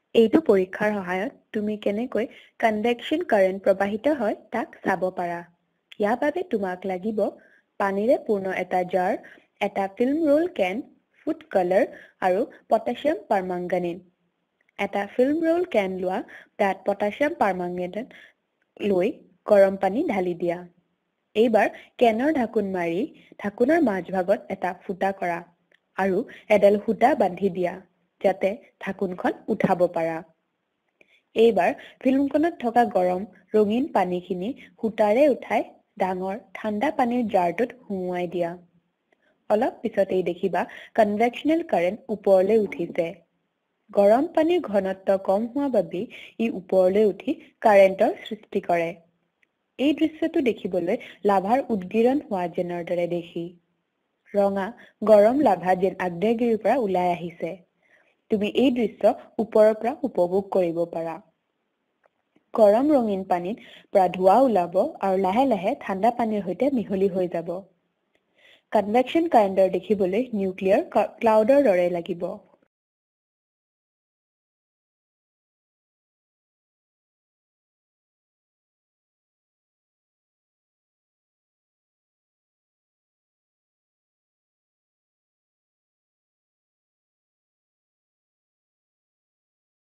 এইটো পৰীক্ষাৰ সহায়ত তুমি কেনেকৈ কনভেকশন কাৰেণ্ট প্ৰবাহিত হয় তাক চাব পাৰা। ইয়াৰ বাবে তোমাক লাগিব পানীৰে পূৰ্ণ এটা জাৰ, এটা film roll can, food colour আৰু পটাছিয়াম পাৰমাংগানেট। এটা ফিল্ম ৰোল কেন লোৱা, তাত পটাছিয়াম পাৰমাংগানেট লৈ গৰম পানী ঢালি দিয়া। এইবাৰ কেনৰ ঢাকোন মাৰি ঢাকোনৰ মাজভাগত এটা ফুটা কৰা আৰু এডাল সূতা বান্ধি দিয়া যাতে ঢাকোনখন উঠাব পাৰা। এইবাৰ ফিল্মখনত থকা গৰম ৰঙীন পানীখিনি সূতাৰে উঠাই ডাঙৰ ঠাণ্ডা পানীৰ জাৰটোত সুমুৱাই দিয়া। অলপ পিছতেই দেখিবা কনভেকচনেল কাৰেণ্ট ওপৰলৈ উঠিছে। গৰম পানীৰ ঘনত্ব কম হোৱা বাবে ই ওপৰলৈ উঠি কাৰেণ্টৰ সৃষ্টি কৰে। এই দৃশ্যটো দেখিবলৈ লাভাৰ উদগীৰণ হোৱা যেনৰ দৰে দেখি। ৰঙা গৰম লাভা যেন আগ্নেয়গিৰিৰ পৰা ওলাই আহিছে। তুমি এই দৃশ্য ওপৰৰ পৰা উপভোগ কৰিব পাৰা। গৰম ৰঙীন পানীত পৰা ধোঁৱা ওলাব আৰু লাহে লাহে ঠাণ্ডা পানীৰ সৈতে মিহলি হৈ যাব। কনভেকচন কাৰেণ্টৰ দেখিবলৈ নিউক্লিয়াৰ ক্লাউডৰ দৰে লাগিব।